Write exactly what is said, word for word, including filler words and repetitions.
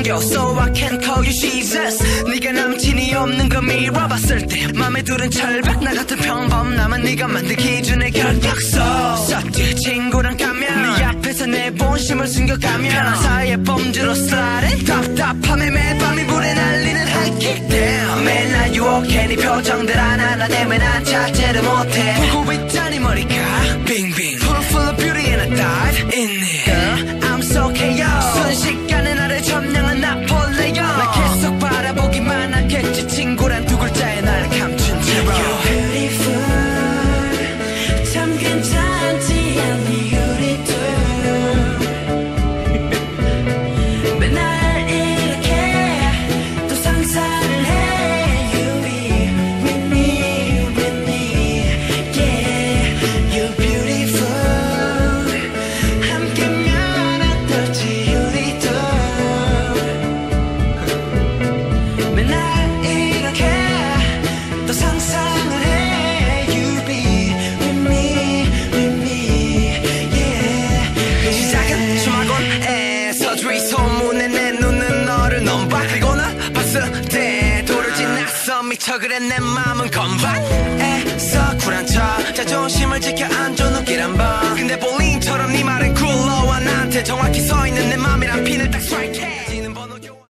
안겨 So I can call you Jesus. 네가 남친이 없는 거 밀어봤을 때 맘에 두른 철벽 나 같은 평범남은 네가 만든 기준의 결격서. 썩지 친구랑 가면 네 앞에서 내 본심을 숨겨가면 편한 사이에 범주로 slide. 답답함에 매일 밤이 불에 날리는 high kick down. 매일 나 유혹해 네 표정들 하나하나 때문에 난 자제를 못해. 보고 있자니 머리가 빙빙 Full full of beauty and I dive in it. Girl, I'm so chaos. 순식간에 나를 점령한 나폴레옹. 나 계속 바라보기만 하겠지 친구란 두 글자에 날 감춘 채로. You're beautiful. 참 괜찮지 않니 우리 둘. 맨날 이렇게 또 상상을 해. You be with me, with me, yeah. You're beautiful. 함께면 어떨지 우리 둘. 맨날 이렇게 또 상상을 해. You be with me, with me, yeah. 시작은 수학원에서 주위 소문에 내 눈은 너를 넘봐. 그리고 나 봤을 때 도르지 났어 미쳐. 그래 내 맘은 건반에서 쿨한 척 자존심을 지켜 안줘 눈길 한번. 근데 볼링처럼 네 말은 굴러와 나한테 정확히 서있는 내 맘이란 핀을 딱 스트라이크.